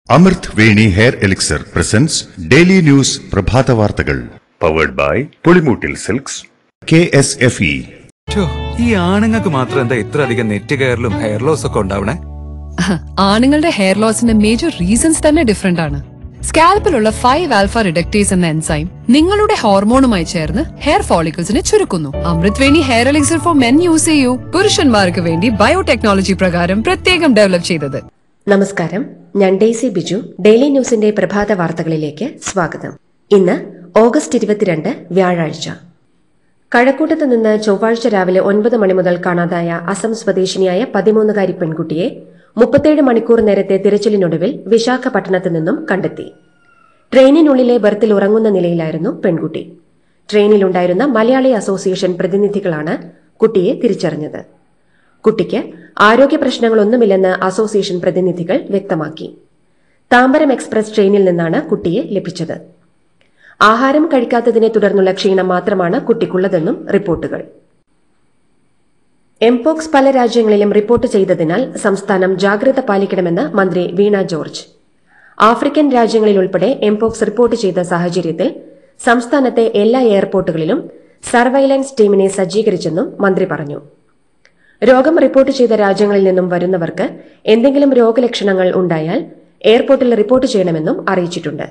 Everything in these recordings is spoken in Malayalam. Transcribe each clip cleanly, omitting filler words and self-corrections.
അമൃത് Veni hair elixir presents daily news പ്രഭാത വാർത്തകൾ powered by Pulimoottil silks KSFE. ഈ ആണുങ്ങൾക്ക് മാത്രം എന്താ ഇത്ര അധികം നെറ്റ് കെയറിലും ഹെയർ ലോസ് ഒക്കെ ഉണ്ടാവണേ? ആണുങ്ങളുടെ ഹെയർ ലോസിന്റെ മേജർ റീസൺസ് തന്നെ ഡിഫറെന്റ് ആണ്. സ്കാൽപ്പിലുള്ള 5-ആൽഫ റിഡക്ടേസ് എന്ന എൻസൈം നിങ്ങളുടെ ഹോർമോണുമായി ചേർന്ന് ഹെയർ ഫോളിക്കിൾസിനെ ചുരുക്കുന്നു. Amrut Veni hair elixir for men use ചെയ്യൂ. പുരുഷന്മാർക്ക് വേണ്ടി ബയോടെക്നോളജി പ്രകാരം പ്രത്യേകം ഡെവലപ്പ് ചെയ്തത്. നമസ്കാരം, ഞാൻ ഡെയ്സി ബിജു. ഡെയിലി ന്യൂസിന്റെ പ്രഭാത വാർത്തകളിലേക്ക് സ്വാഗതം. ഇന്ന് ഓഗസ്റ്റ് 22 വ്യാഴാഴ്ച. കഴക്കൂട്ടത്ത് നിന്ന് ചൊവ്വാഴ്ച രാവിലെ 9 മണി മുതൽ കാണാതായ അസം സ്വദേശിനിയായ 13-കാരി പെൺകുട്ടിയെ 37 മണിക്കൂർ നേരത്തെ തിരച്ചിലിനൊടുവിൽ വിശാഖപട്ടണത്ത് നിന്നും കണ്ടെത്തി. ട്രെയിനിനുള്ളിലെ ബർത്തിൽ ഉറങ്ങുന്ന നിലയിലായിരുന്നു പെൺകുട്ടി. ട്രെയിനിലുണ്ടായിരുന്ന മലയാളി അസോസിയേഷൻ പ്രതിനിധികളാണ് കുട്ടിയെ തിരിച്ചറിഞ്ഞത്. കുട്ടിക്ക് ആരോഗ്യ പ്രശ്നങ്ങളൊന്നുമില്ലെന്ന് അസോസിയേഷൻ പ്രതിനിധികൾ വ്യക്തമാക്കി. താമ്പരം എക്സ്പ്രസ് ട്രെയിനിൽ നിന്നാണ് കുട്ടിയെ ലഭിച്ചത്. ആഹാരം കഴിക്കാത്തതിനെ തുടർന്നുള്ള ക്ഷീണം മാത്രമാണ് കുട്ടിക്കുള്ളതെന്നും റിപ്പോർട്ടുകൾ. എംപോക്സ് പല രാജ്യങ്ങളിലും റിപ്പോർട്ട് ചെയ്തതിനാൽ സംസ്ഥാനം ജാഗ്രത പാലിക്കണമെന്ന് മന്ത്രി വീണ ജോർജ്. ആഫ്രിക്കൻ രാജ്യങ്ങളിലുൾപ്പെടെ എംപോക്സ് റിപ്പോർട്ട് ചെയ്ത സാഹചര്യത്തിൽ സംസ്ഥാനത്തെ എല്ലാ എയർപോർട്ടുകളിലും സർവൈലൻസ് ടീമിനെ സജ്ജീകരിച്ചെന്നും മന്ത്രി പറഞ്ഞു. രോഗം റിപ്പോർട്ട് ചെയ്ത രാജ്യങ്ങളിൽ നിന്നും വരുന്നവർക്ക് എന്തെങ്കിലും രോഗലക്ഷണങ്ങൾ ഉണ്ടായാൽ എയർപോർട്ടിൽ റിപ്പോർട്ട് ചെയ്യണമെന്നും അറിയിച്ചിട്ടുണ്ട്.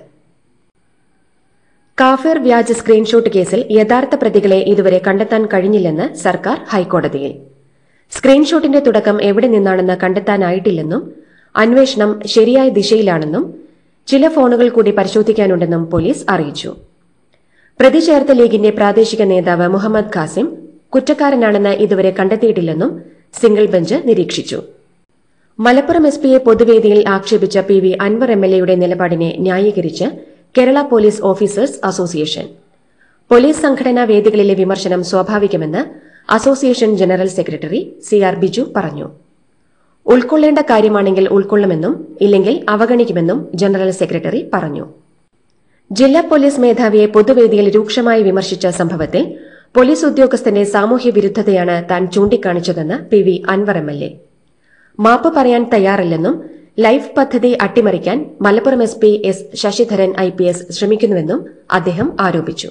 കാഫിർ വ്യാജ സ്ക്രീൻഷോട്ട് കേസിൽ യഥാർത്ഥ പ്രതികളെ ഇതുവരെ കണ്ടെത്താൻ കഴിഞ്ഞില്ലെന്ന് സർക്കാർ ഹൈക്കോടതിയിൽ. സ്ക്രീൻഷോട്ടിന്റെ തുടക്കം എവിടെ നിന്നാണെന്ന് കണ്ടെത്താനായിട്ടില്ലെന്നും അന്വേഷണം ശരിയായ ദിശയിലാണെന്നും ചില ഫോണുകൾ കൂടി പരിശോധിക്കാനുണ്ടെന്നും പോലീസ് അറിയിച്ചു. പ്രതി ചേർത്ത ലീഗിന്റെ പ്രാദേശിക നേതാവ് മുഹമ്മദ് ഖാസിം കുറ്റക്കാരനാണെന്ന് ഇതുവരെ കണ്ടെത്തിയിട്ടില്ലെന്നും സിംഗിൾ ബെഞ്ച് നിരീക്ഷിച്ചു. മലപ്പുറം എസ്പിയെ പൊതുവേദിയിൽ ആക്ഷേപിച്ച PV അൻവർ MLA യുടെ നിലപാടിനെ ന്യായീകരിച്ച് Kerala police officers association. Police സംഘടനാ വേദികളിലെ വിമർശനം സ്വാഭാവികമെന്ന് association general secretary CR Biju പറഞ്ഞു. ഉൾക്കൊള്ളേണ്ട കാര്യമാണെങ്കിൽ ഉൾക്കൊള്ളുമെന്നും ഇല്ലെങ്കിൽ അവഗണിക്കുമെന്നും ജനറൽ സെക്രട്ടറി പറഞ്ഞു. ജില്ലാ പോലീസ് മേധാവിയെ പൊതുവേദിയിൽ രൂക്ഷമായി വിമർശിച്ച സംഭവത്തിൽ പോലീസ് ഉദ്യോഗസ്ഥന്റെ സാമൂഹ്യ വിരുദ്ധതയാണ് താൻ ചൂണ്ടിക്കാണിച്ചതെന്ന് PV അൻവർ MLA. മാപ്പ് പറയാൻ തയ്യാറല്ലെന്നും ലൈഫ് പദ്ധതി അട്ടിമറിക്കാൻ Malappuram SP S Sasidharan IPS ശ്രമിക്കുന്നുവെന്നും അദ്ദേഹം ആരോപിച്ചു.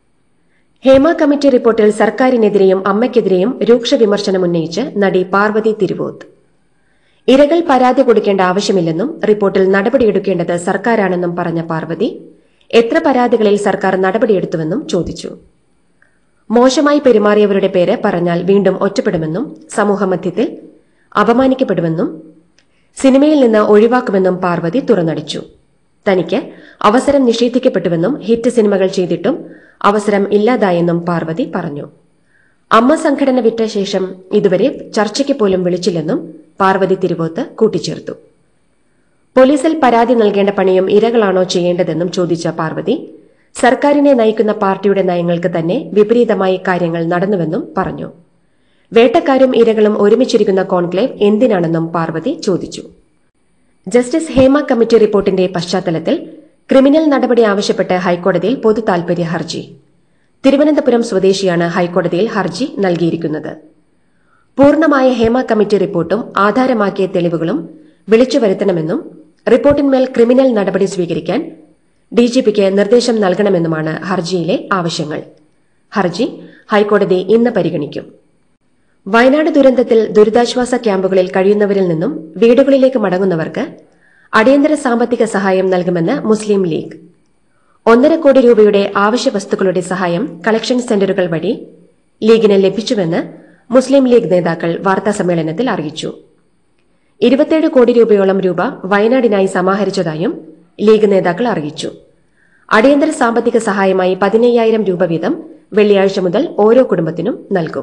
ഹേമ കമ്മിറ്റി റിപ്പോർട്ടിൽ സർക്കാരിനെതിരെയും അമ്മയ്ക്കെതിരെയും രൂക്ഷ വിമർശനമുന്നയിച്ച് നടി പാർവതി തിരുവോത്ത്. ഇരകൾ പരാതി കൊടുക്കേണ്ട ആവശ്യമില്ലെന്നും റിപ്പോർട്ടിൽ നടപടിയെടുക്കേണ്ടത് സർക്കാരാണെന്നും പറഞ്ഞ പാർവതി എത്ര പരാതികളിൽ സർക്കാർ നടപടിയെടുത്തുവെന്നും ചോദിച്ചു. മോശമായി പെരുമാറിയവരുടെ പേര് പറഞ്ഞാൽ വീണ്ടും ഒറ്റപ്പെടുമെന്നും സമൂഹമധ്യത്തിൽ അപമാനിക്കപ്പെടുമെന്നും സിനിമയിൽ നിന്ന് ഒഴിവാക്കുമെന്നും പാർവതി തുറന്നടിച്ചു. തനിക്ക് അവസരം നിഷേധിക്കപ്പെട്ടുവെന്നും ഹിറ്റ് സിനിമകൾ ചെയ്തിട്ടും അവസരം ഇല്ലാതായെന്നും പാർവതി പറഞ്ഞു. അമ്മ സംഘടന വിട്ട ശേഷം ഇതുവരെ ചർച്ചയ്ക്ക് പോലും വിളിച്ചില്ലെന്നും പാർവതി തിരുവോത്ത് കൂട്ടിച്ചേർത്തു. പോലീസിൽ പരാതി നൽകേണ്ട പണിയും ഇരകളാണോ ചെയ്യേണ്ടതെന്നും ചോദിച്ച പാർവതി സർക്കാരിനെ നയിക്കുന്ന പാർട്ടിയുടെ നയങ്ങൾക്ക് തന്നെ വിപരീതമായി കാര്യങ്ങൾ നടന്നുവെന്നും പറഞ്ഞു. വേട്ടക്കാരും ഇരകളും ഒരുമിച്ചിരിക്കുന്ന കോൺക്ലേവ് എന്തിനാണെന്നും പാർവതി ചോദിച്ചു. ജസ്റ്റിസ് ഹേമ കമ്മിറ്റി റിപ്പോർട്ടിന്റെ പശ്ചാത്തലത്തിൽ ക്രിമിനൽ നടപടി ആവശ്യപ്പെട്ട് ഹൈക്കോടതിയിൽ പൊതു താൽപര്യ ഹർജി. തിരുവനന്തപുരം സ്വദേശിയാണ് ഹൈക്കോടതിയിൽ ഹർജി നൽകിയിരിക്കുന്നത്. പൂർണ്ണമായ ഹേമ കമ്മിറ്റി റിപ്പോർട്ടും ആധാരമാക്കിയ തെളിവുകളും വിളിച്ചുവരുത്തണമെന്നും റിപ്പോർട്ടിന്മേൽ ക്രിമിനൽ നടപടി സ്വീകരിക്കാൻ DGPക്ക് നിർദ്ദേശം നൽകണമെന്നുമാണ് ഹർജിയിലെ ആവശ്യങ്ങൾ. ഹർജി ഹൈക്കോടതി ഇന്ന് പരിഗണിക്കും. വയനാട് ദുരന്തത്തിൽ ദുരിതാശ്വാസ ക്യാമ്പുകളിൽ കഴിയുന്നവരിൽ നിന്നും വീടുകളിലേക്ക് മടങ്ങുന്നവർക്ക് അടിയന്തര സാമ്പത്തിക സഹായം നൽകുമെന്ന് മുസ്ലിം ലീഗ്. 1.5 കോടി രൂപയുടെ ആവശ്യ വസ്തുക്കളുടെ സഹായം കളക്ഷൻ സെന്ററുകൾ വഴി ലീഗിന് ലഭിച്ചുവെന്ന് മുസ്ലിം ലീഗ് നേതാക്കൾ വാർത്താസമ്മേളനത്തിൽ അറിയിച്ചു. 27 കോടി രൂപയോളം രൂപ വയനാടിനായി സമാഹരിച്ചതായും ലീഗ് നേതാക്കൾ അറിയിച്ചു. അടിയന്തര സാമ്പത്തിക സഹായമായി 15,000 രൂപ വീതം വെള്ളിയാഴ്ച മുതൽ ഓരോ കുടുംബത്തിനും നൽകും.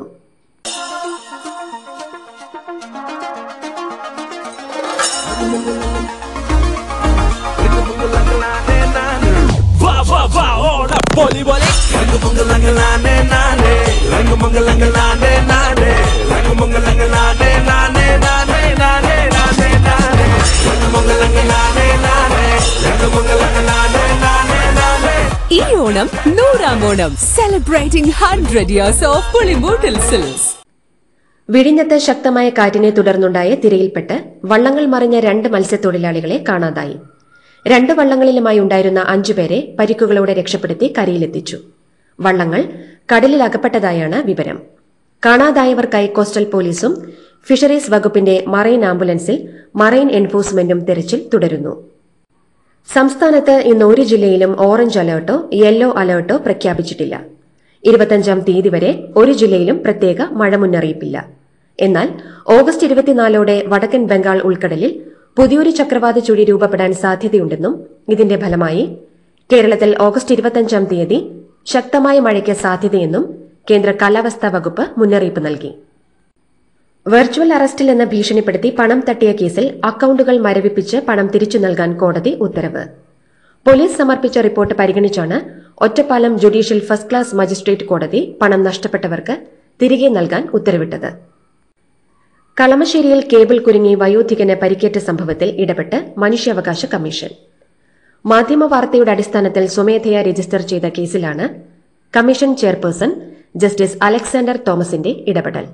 ഈ ഓണം 100ാം Onam celebrating 100 years of Pulimoottil silks. വിഴിഞ്ഞത്ത് ശക്തമായ കാറ്റിനെ തുടർന്നുണ്ടായ തിരയിൽപ്പെട്ട് വള്ളങ്ങൾ മറിഞ്ഞ 2 മത്സ്യത്തൊഴിലാളികളെ കാണാതായി. 2 വള്ളങ്ങളിലുമായി ഉണ്ടായിരുന്ന 5 പേരെ പരിക്കുകളോടെ രക്ഷപ്പെടുത്തി കരയിലെത്തിച്ചു. വള്ളങ്ങൾ കടലിൽ അകപ്പെട്ടതായാണ് വിവരം. കാണാതായവർക്കായി കോസ്റ്റൽ പോലീസും ഫിഷറീസ് വകുപ്പിന്റെ മറൈൻ ആംബുലൻസിൽ മറൈൻ എൻഫോഴ്സ്മെന്റും തെരച്ചിൽ തുടരുന്നു. സംസ്ഥാനത്ത് ഇന്ന് ഒരു ജില്ലയിലും ഓറഞ്ച് അലർട്ടോ യെല്ലോ അലർട്ടോ പ്രഖ്യാപിച്ചിട്ടില്ല. 25-ാം തീയതി വരെ ഒരു ജില്ലയിലും പ്രത്യേക മഴ മുന്നറിയിപ്പില്ല. എന്നാൽ ഓഗസ്റ്റ് 24 വടക്കൻ ബംഗാൾ ഉൾക്കടലിൽ പുതിയൊരു ചക്രവാത ചുഴി രൂപപ്പെടാൻ സാധ്യതയുണ്ടെന്നും ഇതിന്റെ ഫലമായി കേരളത്തിൽ ഓഗസ്റ്റ് 25-ാം തീയതി ശക്തമായ മഴയ്ക്ക് സാധ്യതയെന്നും കേന്ദ്ര കാലാവസ്ഥാ വകുപ്പ് മുന്നറിയിപ്പ് നൽകി. വെർച്വൽ അറസ്റ്റിൽ നിന്ന് ഭീഷണിപ്പെടുത്തി പണം തട്ടിയ കേസിൽ അക്കൌണ്ടുകൾ മരവിപ്പിച്ച് പണം തിരിച്ചു നൽകാൻ കോടതി ഉത്തരവ്. പോലീസ് സമർപ്പിച്ച റിപ്പോർട്ട് പരിഗണിച്ചാണ് Ottapalam judicial first class magistrate കോടതി പണം നഷ്ടപ്പെട്ടവർക്ക് തിരികെ നൽകാൻ ഉത്തരവിട്ടത്. കളമശ്ശേരിയിൽ കേബിൾ കുരുങ്ങി വയോധികന് പരിക്കേറ്റ സംഭവത്തിൽ ഇടപെട്ട് മനുഷ്യാവകാശ കമ്മീഷൻ. മാധ്യമവാർത്തയുടെ അടിസ്ഥാനത്തിൽ സ്വമേധയാ രജിസ്റ്റർ ചെയ്ത കേസിലാണ് കമ്മീഷൻ ചെയർപേഴ്സൺ ജസ്റ്റിസ് അലക്സാണ്ടർ തോമസിന്റെ ഇടപെടൽ.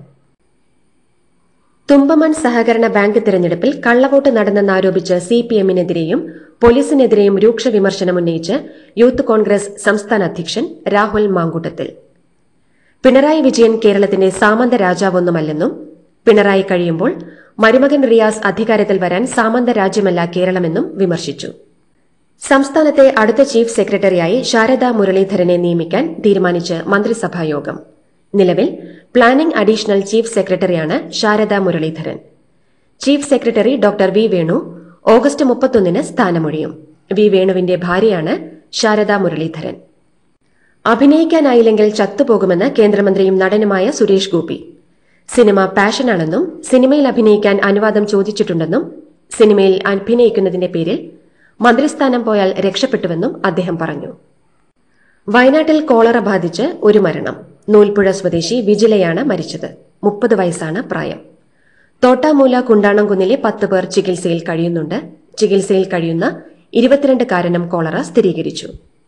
തുമ്പമൺ സഹകരണ ബാങ്ക് തിരഞ്ഞെടുപ്പിൽ കള്ളവോട്ട് നടന്നെന്നാരോപിച്ച് സിപിഎമ്മിനെതിരെയും പോലീസിനെതിരെയും രൂക്ഷ വിമർശനമുന്നയിച്ച് യൂത്ത് കോൺഗ്രസ് സംസ്ഥാന അധ്യക്ഷൻ രാഹുൽ മാങ്കൂട്ടത്തിൽ. പിണറായി വിജയൻ കേരളത്തിന്റെ സാമന്ത രാജാവൊന്നുമല്ലെന്നും പിണറായി കഴിയുമ്പോൾ മരുമകൻ റിയാസ് അധികാരത്തിൽ വരാൻ സാമന്ത രാജ്യമല്ല കേരളമെന്നും വിമർശിച്ചു. സംസ്ഥാനത്തെ അടുത്ത ചീഫ് സെക്രട്ടറിയായി ശാരദാ മുരളീധരനെ നിയമിക്കാൻ തീരുമാനിച്ച് മന്ത്രിസഭായോഗം. നിലവിൽ പ്ലാനിംഗ് അഡീഷണൽ ചീഫ് സെക്രട്ടറിയാണ് Sharada Muraleedharan. Chief secretary doctor V Venu August 31 സ്ഥാനമൊഴിയും. വി വേണുവിന്റെ ഭാര്യയാണ് ശാരദാ മുരളീധരൻ. അഭിനയിക്കാനായില്ലെങ്കിൽ ചത്തുപോകുമെന്ന് കേന്ദ്രമന്ത്രിയും നടനുമായ സുരേഷ് ഗോപി. സിനിമ പാഷനാണെന്നും സിനിമയിൽ അഭിനയിക്കാൻ അനുവാദം ചോദിച്ചിട്ടുണ്ടെന്നും സിനിമയിൽ അഭിനയിക്കുന്നതിന്റെ പേരിൽ മന്ത്രിസ്ഥാനം പോയാൽ രക്ഷപ്പെട്ടുവെന്നും അദ്ദേഹം പറഞ്ഞു. വയനാട്ടിൽ കോളറ ബാധിച്ച് ഒരു മരണം. നൂൽപ്പുഴ സ്വദേശി വിജിലയാണ് മരിച്ചത്. 30 വയസ്സാണ് പ്രായം. തോട്ടാമൂല കുണ്ടാണംകുന്നിലെ 10 പേർ ചികിത്സയിൽ കഴിയുന്നുണ്ട്. ചികിത്സയിൽ കഴിയുന്ന 22-കാരനും കോളറ സ്ഥിരീകരിച്ചു.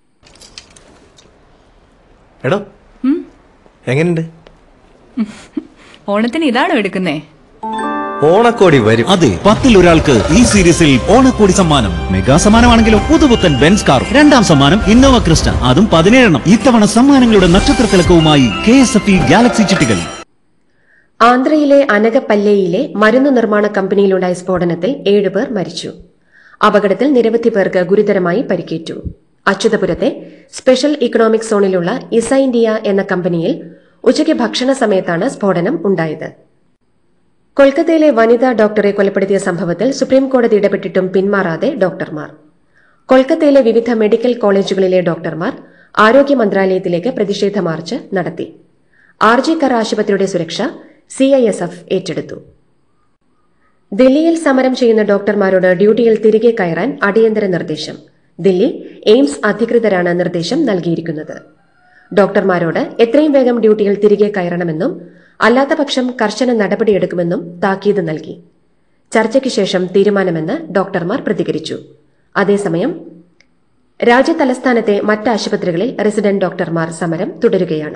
എടോ എങ്ങനെയുണ്ട്? ഓണത്തിന് ഇതാണോ എടുക്കുന്നേ? ഓണക്കോടി വരും. അതെ, 10ൽ ഒരാൾക്ക് ഈ സീരീസിൽ ഓണക്കോടി സമ്മാനം. മെഗാ സമ്മാനമാണെങ്കിലോ പുതുപുത്തൻ ബെൻസ് കാർ. 2ാം സമ്മാനം ഇന്നോവ ക്രിസ്റ്റ, അതും 17. ഇത്തവണ സമ്മാനങ്ങളുടെ നക്ഷത്ര തിളക്കവുമായി KSFE ഗാലക്സി ചിട്ടികൾ. ആന്ധ്രയിലെ അനകപ്പല്ലയിലെ മരുന്ന് നിർമ്മാണ കമ്പനിയിലുണ്ടായ സ്ഫോടനത്തിൽ 7 പേർ മരിച്ചു. അപകടത്തിൽ നിരവധി പേർക്ക് ഗുരുതരമായി പരിക്കേറ്റു. അച്യുതപുരത്തെ സ്പെഷ്യൽ ഇക്കണോമിക് സോണിലുള്ള ഇസൈൻഡിയ എന്ന കമ്പനിയിൽ ഉച്ചയ്ക്ക് ഭക്ഷണ സമയത്താണ് സ്ഫോടനം ഉണ്ടായത്. കൊൽക്കത്തയിലെ വനിതാ ഡോക്ടറെ കൊലപ്പെടുത്തിയ സംഭവത്തിൽ സുപ്രീംകോടതി ഇടപെട്ടിട്ടും പിന്മാറാതെ ഡോക്ടർമാർ. കൊൽക്കത്തയിലെ വിവിധ മെഡിക്കൽ കോളേജുകളിലെ ഡോക്ടർമാർ ആരോഗ്യ മന്ത്രാലയത്തിലേക്ക് പ്രതിഷേധ മാർച്ച് നടത്തി. RG കർ ആശുപത്രിയുടെ സുരക്ഷ CISF ഏറ്റെടുത്തു. ദില്ലിയിൽ സമരം ചെയ്യുന്ന ഡോക്ടർമാരോട് ഡ്യൂട്ടിയിൽ തിരികെ കയറാൻ അടിയന്തര നിർദ്ദേശം. ദില്ലി എയിംസ് അധികൃതരാണ് നിർദ്ദേശം നൽകിയിരിക്കുന്നത്. ഡോക്ടർമാരോട് എത്രയും വേഗം ഡ്യൂട്ടിയിൽ തിരികെ കയറണമെന്നും അല്ലാത്തപക്ഷം കർശന നടപടിയെടുക്കുമെന്നും താക്കീത് നൽകി. ചർച്ചയ്ക്ക് ശേഷം തീരുമാനമെന്ന് ഡോക്ടർമാർ പ്രതികരിച്ചു. അതേസമയം രാജ്യതലസ്ഥാനത്തെ മറ്റ് ആശുപത്രികളിൽ റെസിഡന്റ് ഡോക്ടർമാർ സമരം തുടരുകയാണ്.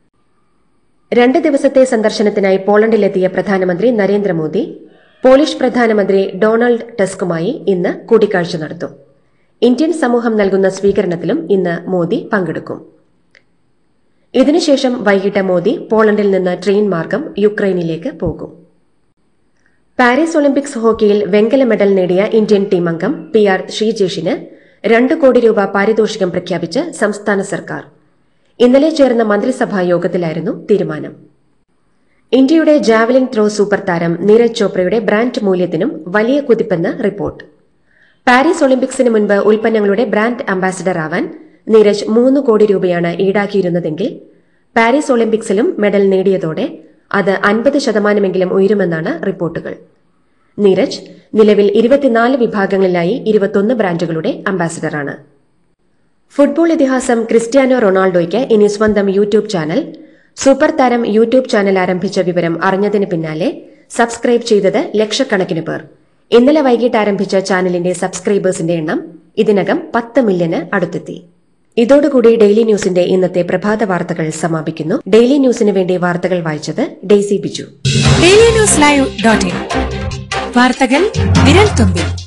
2 ദിവസത്തെ സന്ദർശനത്തിനായി പോളണ്ടിലെത്തിയ പ്രധാനമന്ത്രി നരേന്ദ്രമോദി പോളിഷ് പ്രധാനമന്ത്രി ഡൊണാൾഡ് ടസ്കുമായി ഇന്ന് കൂടിക്കാഴ്ച നടത്തും. ഇന്ത്യൻ സമൂഹം നൽകുന്ന സ്വീകരണത്തിലും ഇന്ന് മോദി പങ്കെടുക്കും. ഇതിനുശേഷം വൈകിട്ട് മോദി പോളണ്ടിൽ നിന്ന് ട്രെയിൻ മാർഗം യുക്രൈനിലേക്ക് പോകും. പാരീസ് ഒളിമ്പിക്സ് ഹോക്കിയിൽ വെങ്കല മെഡൽ നേടിയ ഇന്ത്യൻ ടീം അംഗം PR ശ്രീജേഷിന് 2 കോടി രൂപ പാരിതോഷികം പ്രഖ്യാപിച്ച് സംസ്ഥാന സർക്കാർ. ഇന്നലെ ചേർന്ന മന്ത്രിസഭാ യോഗത്തിലായിരുന്നു തീരുമാനം. ഇന്ത്യയുടെ ജാവലിൻ ത്രോ സൂപ്പർ താരം നീരജ് ചോപ്രയുടെ ബ്രാൻഡ് മൂല്യത്തിനും വലിയ കുതിപ്പെന്ന് റിപ്പോർട്ട്. പാരീസ് ഒളിമ്പിക്സിന് മുൻപ് ഉൽപ്പന്നങ്ങളുടെ ബ്രാൻഡ് അംബാസിഡർ ആവാൻ നീരജ് 3 കോടി രൂപയാണ് ഈടാക്കിയിരുന്നതെങ്കിൽ പാരീസ് ഒളിമ്പിക്സിലും മെഡൽ നേടിയതോടെ അത് 50% ഉയരുമെന്നാണ് റിപ്പോർട്ടുകൾ. നീരജ് നിലവിൽ 24 വിഭാഗങ്ങളിലായി 21 ബ്രാൻഡുകളുടെ അംബാസിഡറാണ്. ഫുട്ബോൾ ഇതിഹാസം ക്രിസ്ത്യാനോ റൊണാൾഡോയ്ക്ക് ഇനി സ്വന്തം യൂട്യൂബ് ചാനൽ. സൂപ്പർ താരം യൂട്യൂബ് ചാനൽ ആരംഭിച്ച വിവരം അറിഞ്ഞതിന് പിന്നാലെ സബ്സ്ക്രൈബ് ചെയ്തത് ലക്ഷക്കണക്കിന് പേർ. ഇന്നലെ വൈകിട്ട് ആരംഭിച്ച ചാനലിന്റെ സബ്സ്ക്രൈബേഴ്സിന്റെ എണ്ണം ഇതിനകം 10 മില്യന് അടുത്തെത്തി. ഇതോടുകൂടി ഡെയിലി ന്യൂസിന്റെ ഇന്നത്തെ പ്രഭാത വാർത്തകൾ സമാപിക്കുന്നു. ഡെയിലി ന്യൂസിന് വേണ്ടി വാർത്തകൾ വായിച്ചത് ഡെയ്സി ബിജു. DailyNewsLive.in വാർത്തകൾ വിരൽ തുമ്പിൽ.